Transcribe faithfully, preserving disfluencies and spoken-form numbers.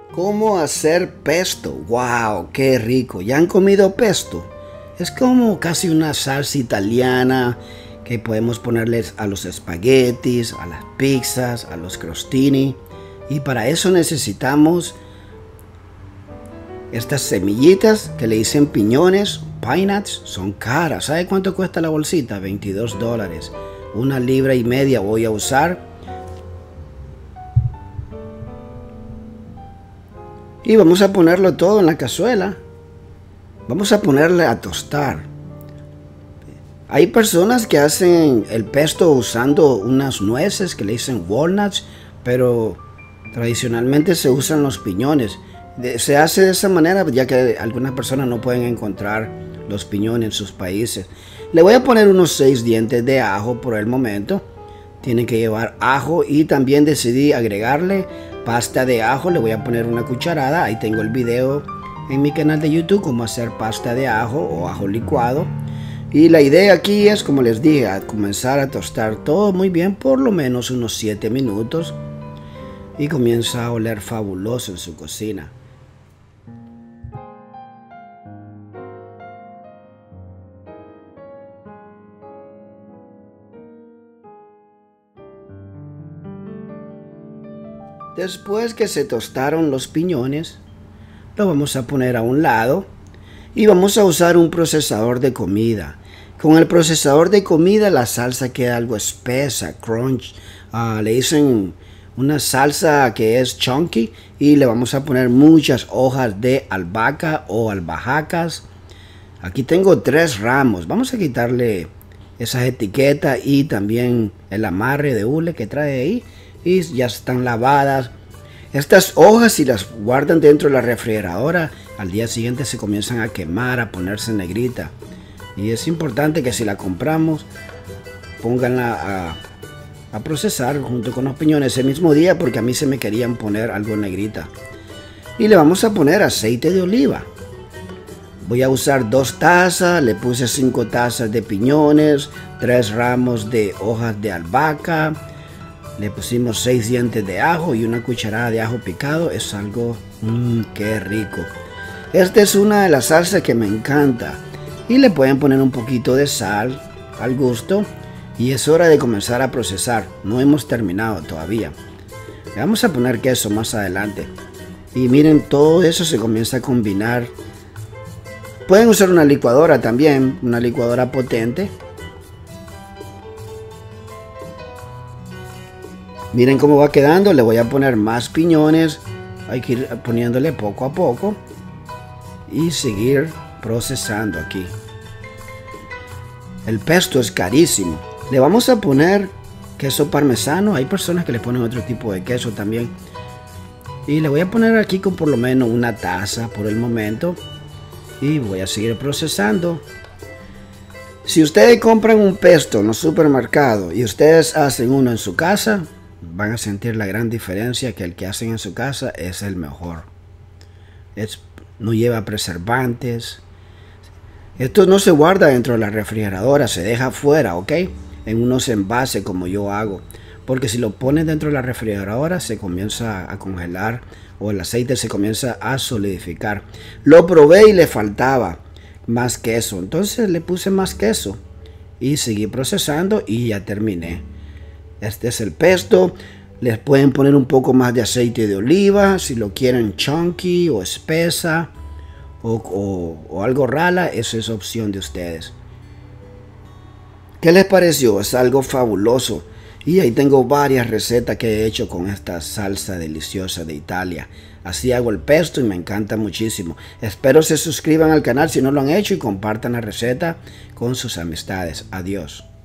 ¿Cómo hacer pesto? ¡Wow! ¡Qué rico! ¿Ya han comido pesto? Es como casi una salsa italiana que podemos ponerles a los espaguetis, a las pizzas, a los crostini. Y para eso necesitamos estas semillitas que le dicen piñones, pine nuts, son caras. ¿Sabe cuánto cuesta la bolsita? veintidós dólares. Una libra y media voy a usar. Y vamos a ponerlo todo en la cazuela. Vamos a ponerle a tostar. Hay personas que hacen el pesto usando unas nueces que le dicen walnuts, pero tradicionalmente se usan los piñones. Se hace de esa manera ya que algunas personas no pueden encontrar los piñones en sus países. Le voy a poner unos seis dientes de ajo por el momento. Tienen que llevar ajo y también decidí agregarle pasta de ajo. Le voy a poner una cucharada. Ahí tengo el video en mi canal de YouTube cómo hacer pasta de ajo o ajo licuado. Y la idea aquí es, como les dije, a comenzar a tostar todo muy bien por lo menos unos siete minutos. Y comienza a oler fabuloso en su cocina. Después que se tostaron los piñones, lo vamos a poner a un lado y vamos a usar un procesador de comida. Con el procesador de comida la salsa queda algo espesa, crunch. Uh, le dicen una salsa que es chunky y le vamos a poner muchas hojas de albahaca o albahacas. Aquí tengo tres ramos. Vamos a quitarle esas etiquetas y también el amarre de hule que trae ahí. Y ya están lavadas. Estas hojas, si las guardan dentro de la refrigeradora, al día siguiente se comienzan a quemar, a ponerse negrita. Y es importante que si la compramos, pónganla a, a procesar junto con los piñones el mismo día, porque a mí se me querían poner algo negrita. Y le vamos a poner aceite de oliva. Voy a usar dos tazas, le puse cinco tazas de piñones, tres ramos de hojas de albahaca. Le pusimos seis dientes de ajo y una cucharada de ajo picado. Es algo, mmm, qué rico. Esta es una de las salsas que me encanta. Y le pueden poner un poquito de sal al gusto. Y es hora de comenzar a procesar. No hemos terminado todavía. Le vamos a poner queso más adelante. Y miren, todo eso se comienza a combinar. Pueden usar una licuadora también, una licuadora potente. Miren cómo va quedando. Le voy a poner más piñones. Hay que ir poniéndole poco a poco. Y seguir procesando aquí. El pesto es carísimo. Le vamos a poner queso parmesano. Hay personas que le ponen otro tipo de queso también. Y le voy a poner aquí con por lo menos una taza por el momento. Y voy a seguir procesando. Si ustedes compran un pesto en los supermercados y ustedes hacen uno en su casa, van a sentir la gran diferencia, que el que hacen en su casa es el mejor. Es, no lleva preservantes. Esto no se guarda dentro de la refrigeradora, se deja afuera, ¿ok? En unos envases como yo hago. Porque si lo ponen dentro de la refrigeradora se comienza a congelar o el aceite se comienza a solidificar. Lo probé y le faltaba más queso. Entonces le puse más queso y seguí procesando y ya terminé. Este es el pesto. Les pueden poner un poco más de aceite de oliva si lo quieren chunky o espesa o, o, o algo rala. Eso es opción de ustedes. ¿Qué les pareció? Es algo fabuloso. Y ahí tengo varias recetas que he hecho con esta salsa deliciosa de Italia. Así hago el pesto y me encanta muchísimo. Espero se suscriban al canal si no lo han hecho y compartan la receta con sus amistades. Adiós.